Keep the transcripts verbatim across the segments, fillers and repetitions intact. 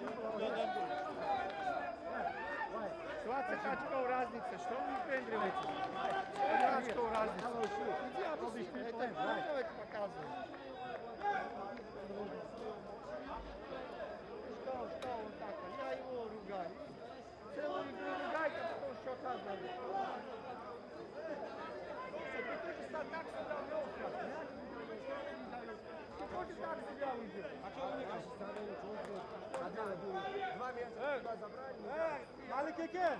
двадцать очков разница, что вы выпендриваете? двадцать очков разница. Иди объясни, это что это показывает? Что, что он такой? Я его ругаю. Целую игру ругает, а потом что оказывает? Ты же так себя вел, ты хочешь так себя выйдет? А что вы не Два месяца туда забрали. Эй, маленький Кен!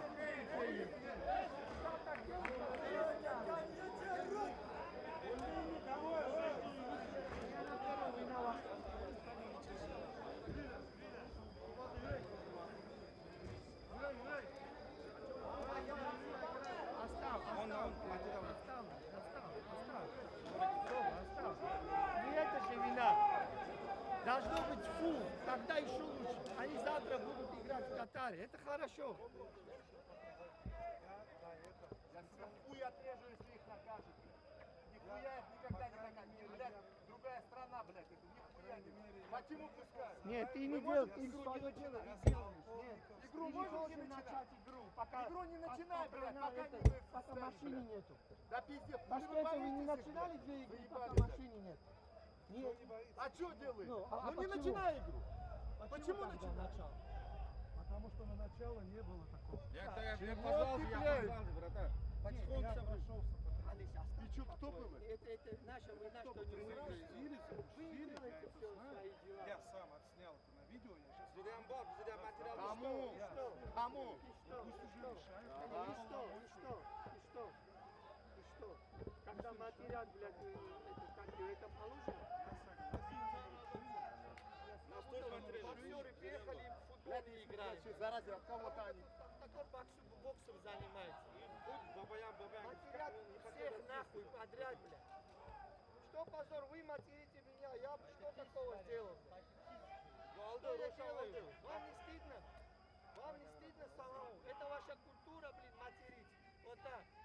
Оставь, он, он, оставь, оставь, оставь, оставь. Не это же вина. Должно быть фу, тогда еще лучше. Они завтра будут играть в Катаре. Это хорошо. Я хуй отрежу, если их накажут. Нихуя их никогда не накажут. Блядь, другая страна, блядь, это нихуя не. Почему пускают? Нет, ты не делай, ты игру не начинай. Нет, игру можешь не начинать игру, пока игру не начинай, блядь, пока не это, пока машины нету. Да пиздец, В Ташкенте вы не начинали две игры, пока машины нет. Нет. А что делаешь? Ну, а, ну а не почему? начинай игру. Почему начинать? Потому что на начало не было такого. Я, я, я Вот позвал, ты, я блядь. позвал, братан. Я Потихоньку прошелся. И что, кто был? Это, это наша война, что не выиграли. Вы делаете все свои дела. Я сам отснял это на видео, я сейчас... Зря баб, зря материал. Кому? Что? Кому? И что? Пусть уже решают. И что? И что? И что? И что? Когда материал, блядь, это, как это положено? Нас тоже материал. Боксеры приехали в футболе играть. Зараза, от кого-то они. Такой боксер, боксом занимается. Бабаям, бабаям. Матерят всех нахуй подряд, блядь. Что позор, вы материте меня, я что такого сделал? Что я делаю? Вам не стыдно? Вам не стыдно самому? Это ваша культура, блин, материть. Вот так.